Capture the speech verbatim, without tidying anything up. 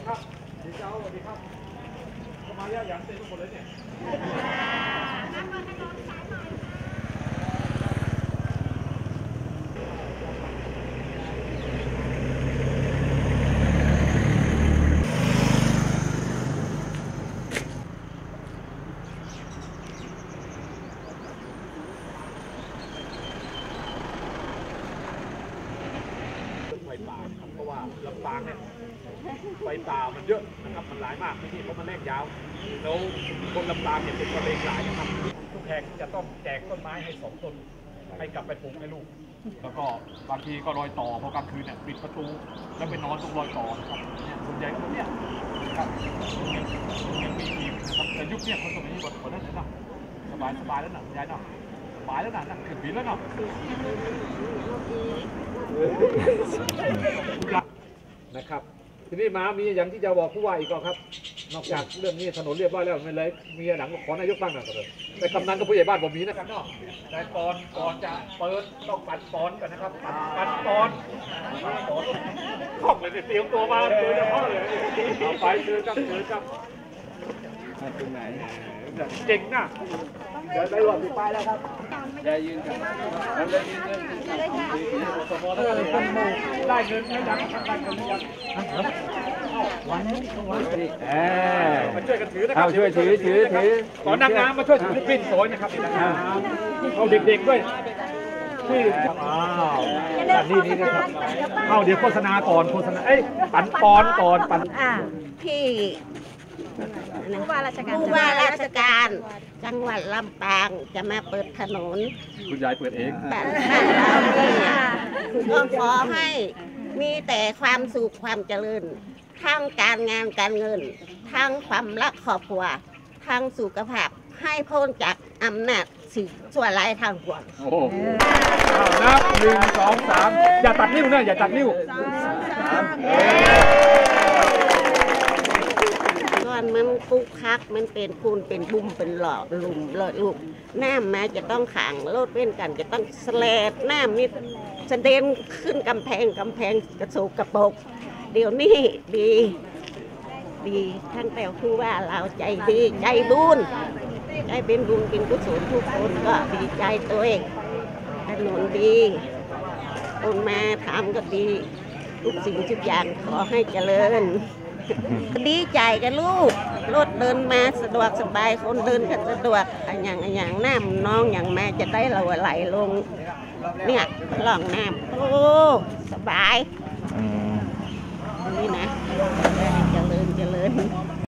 ครับดีเจ้าสวัสดีครับเข้ามาเยอะอย่างเต็มทุกคนเลยเนี่ยไฟป่าครับเพราะว่าลำปางเนี่ยไฟป่ามันเยอะนะครับมันหลายมากที่เขามาแลกยาวแล้วคนลำปางเนี่ยเป็นคนเลงหลายนะครับทุกแห่งจะต้องแจกต้นไม้ให้สองต้นให้กลับไปปลูกให้ลูกแล้วก็บางทีก็รอยต่อพอกลางคืนเนี่ยปิดประตูแล้วไปนอนตรงรอยต่อนะครับเนี่ยส่วนใหญ่ก็เนี่ยครับยังยังมีอีกนะครับแต่ยุคนี้คนสมัยนี้คนนั้นนะสบายสบายแล้วนะยายเนาะสบายแล้วนะนั่งขึ้นบินแล้วเนาะนะครับทีนี้มามีอย่างที่จะบอกผู้ว่าอีกก็ครับนอกจากเรื่องนี้ถนนเรียบร้อยแล้วไม่เลยมีหนังขอนายกบ้างนะเลยแต่กำนันกับผู้ใหญ่บ้านผมมีนะครับเนาะแต่ก่อนก่อนจะเปิดต้องปัดปอนกันนะครับปัดปัดปอนข้องเลยเตรียมตัวมาโดยเฉพาะเลยเอาไปเจอครับเจอครับตรงไหนเก่งนะเดี๋ยวได้รอบที่ป้ายแล้วครับได้ยืนครับได้ยืนเงินได้เงินไม่ยังได้เงินไม่ยังวันนี้วันนี้เออมาช่วยกันถือนะครับช่วยถือถือถือขอนางงามมาช่วยถือปิ้นสวยนะครับเอาเด็กๆด้วยที่อ้าวนี่นี่นะครับเอาเดี๋ยวโฆษณาก่อนโฆษณาเอ้ยปั่นปอนก่อนปั่นอ่าพี่ผู้ว่าราชการผู้ว่าราชการจังหวัดลำปางจะมาเปิดถนนคุณยายเปิดเองบ้านเราเนี่ยก็ขอให้มีแต่ความสุขความเจริญทั้งการงานการเงินทั้งความรักครอบครัวทั้งสุขภาพให้พ้นจากอำนาจสิ่งชั่วร้ายทางปวงโอ้นับหนึ่งสองสามอย่าตัดนิ้วนะอย่าตัดนิ้วก่อนมันคุกคักมันเป็นคูนเป็นบุ้มเป็นหล่อหลุมหล่อลูกน้ำมาจะต้องขังรถเว้นกันจะต้องแสลดน้ำนี่เสด็จขึ้นกำแพงกำแพงกระโศกกระปกเดี๋ยวนี้ดีดีทั้งแต่คือว่าเราใจดีใจบุญใจเป็นบุญเป็นกุศลทุกคนก็ดีใจตัวเองถนนดีคนมาทำก็ดีทุกสิ่งทุกอย่างขอให้เจริญดีใจกันลูกรถเดินมาสะดวกสบายคนเดินก็สะดวกอย่างอย่างน้ำน้องอย่างแม่จะได้เราไหลลงเนี่ยหล่องน้ำโอ้สบายนี่นะ